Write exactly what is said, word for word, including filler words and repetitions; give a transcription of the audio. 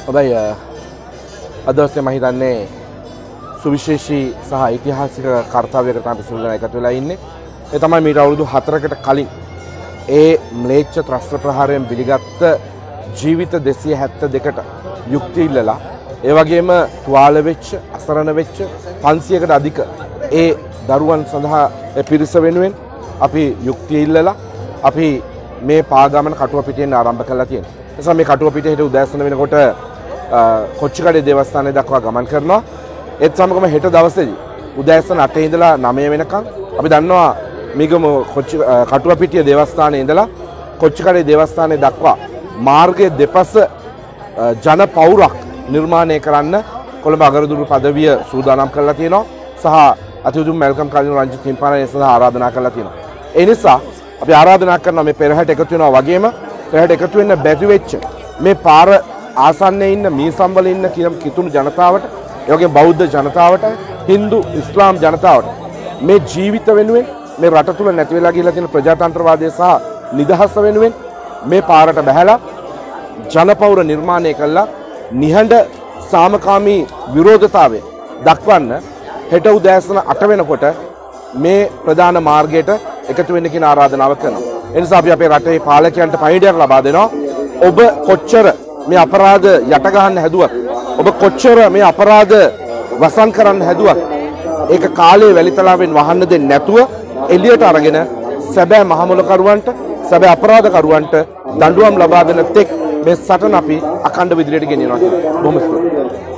ඔබයි අද දවසේ මම හිතන්නේ සුවිශේෂී සහ ඓතිහාසික කාර්යයකට තමයි සිල්ලන එකතු වෙලා ඉන්නේ. ඒ තමයි මීට අවුරුදු හතරකට කලින් ඒ ම්ලේච්ඡ ත්‍රස්ත ප්‍රහාරයෙන් බිලිගත් ජීවිත දෙසිය හැත්තෑ දෙකට යුක්ති ඉල්ලලා ඒ වගේම තුවාල වෙච්ච අසරණ වෙච්ච පන්සියයකට අධික ඒ දරුවන් සඳහා පිරිස වෙනුවෙන් අපි යුක්තිය ඉල්ලලා අපි මේ පාගමන කටුව පිටියෙන් ආරම්භ කළා තියෙනවා. ඒ නිසා මේ කටුව පිටියේ හිට උදෑසන වෙනකොට කොච්චිකඩේ දේවස්ථානයේ දක්වා ගමන් කරනවා. ඒත් සමගම හෙට දවසේදී උදෑසන අටේ ඉඳලා නවය වෙනකන් අපි දන්නවා මේගම කොච්චි කටුව පිටිය දේවස්ථානයේ ඉඳලා කොච්චිකඩේ දේවස්ථානයේ දක්වා මාර්ගයේ දෙපස ජන පවුරක් නිර්මාණය කරන්න කොළඹ අගරදුරු පදවිය සූදානම් කරලා තියෙනවා සහ අතිඋතුම් මැල්කම් කලින් රංජිත් හිම්පාණන් සඳහා ආරාධනා කරලා තියෙනවා. ඒ නිසා අපි ආරාධනා කරනවා මේ පෙරහැරට එකතු වෙනවා වගේම පෙරහැරට එකතු වෙන්න බැරි වෙච්ච මේ පාර ආසන්නයේ ඉන්න මීසම්වල ඉන්න කිතුණු ජනතාවට ඒ වගේම බෞද්ධ ජනතාවට හින්දු ඉස්ලාම් ජනතාවට මේ ජීවිත වෙනුවෙන් මේ රට තුල නැති වෙලා ගිහලා තියෙන ප්‍රජාතන්ත්‍රවාදය සහ නිදහස වෙනුවෙන් මේ පාරට බැහැලා ජනපෞර නිර්මාණය කළා නිහඬ සාමකාමී විරෝධතාවය දක්වන්න හෙට උදෑසන අට වෙනකොට මේ ප්‍රධාන මාර්ගයට එකතු වෙන්න කියන ආරාධනාව කරනවා. ඒ නිසා අපි අපේ රටේ පාලකයන්ට පණිවිඩයක් ලබා දෙනවා. ඔබ කොච්චර මේ අපරාධ යට ගන්න හැදුවත් ඔබ කොච්චර මේ අපරාධ වසන් කරන්න හැදුවත් ඒක කාලේ වැලිතලාවෙන් වහන්න දෙන්නේ නැතුව එළියට අරගෙන සැබෑ මහමුලකරුවන්ට සැබෑ අපරාධකරුවන්ට දඬුවම් ලබා දෙන තෙක් මේ සටන අපි අඛණ්ඩව ඉදිරියට ගෙනියනවා. බොහොම ස්තුතියි.